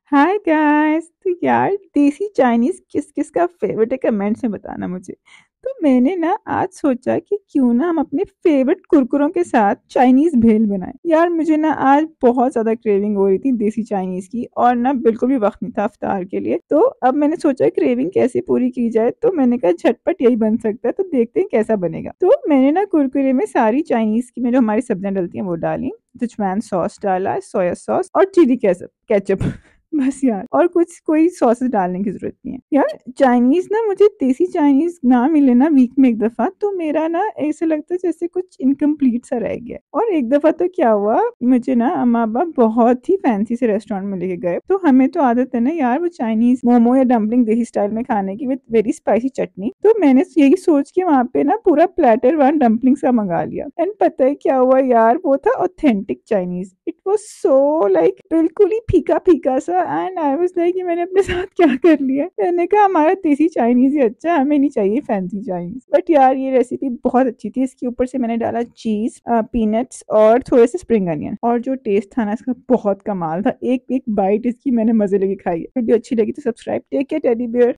Hi guys. तो यार देसी चाइनीज किस किस का फेवरेट है कमेंट्स में बताना मुझे। तो मैंने ना आज सोचा कि क्यों ना हम अपने फेवरेट कुरकुरों के साथ चाइनीज भेल बनाएं। यार मुझे ना आज बहुत ज्यादा क्रेविंग हो रही थी देसी चाइनीज की, और ना बिल्कुल भी वक्त नहीं था इफ्तार के लिए। तो अब मैंने सोचा क्रेविंग कैसे पूरी की जाए, तो मैंने कहा झटपट यही बन सकता है, तो देखते हैं कैसा बनेगा। तो मैंने ना कुरकुरे में सारी चाइनीज की में जो हमारी सब्जियां डलती हैं वो डाली। सिचुआन सॉस डाला, सोया सॉस और चिली केचप बस यार, और कुछ कोई सॉसेस डालने की जरूरत नहीं है यार। चाइनीज ना, मुझे देसी चाइनीज ना मिले ना वीक में एक दफा, तो मेरा ना ऐसे लगता है जैसे कुछ इनकम्प्लीट सा रह गया। और एक दफा तो क्या हुआ, मुझे ना अम्मा अब्बा बहुत ही फैंसी से रेस्टोरेंट में लेके गए। तो हमें तो आदत है ना यार वो चाइनीज मोमो या डम्पलिंग देसी स्टाइल में खाने की विद वेरी स्पाइसी चटनी। तो मैंने यही सोच के वहां पे ना पूरा प्लेटर वन डम्पलिंग सा मंगा लिया। एंड पता है क्या हुआ यार, वो था authentic Chinese. It was so like बिल्कुल ही फीका फीका सा। एंड आई वाज लाइक मैंने अपने साथ क्या कर लिया। मैंने कहा हमारा देसी चाइनीज ही अच्छा है, हमें नहीं चाहिए फैंसी चाइनीज। बट यार ये रेसिपी बहुत अच्छी थी। इसके ऊपर से मैंने डाला चीज, पीनट्स और थोड़े से स्प्रिंग अनियन, और जो टेस्ट था ना इसका बहुत कमाल था। एक एक बाइट इसकी मैंने मजे लेके खाई है। वीडियो अच्छी लगी तो subscribe. Take care teddy beer.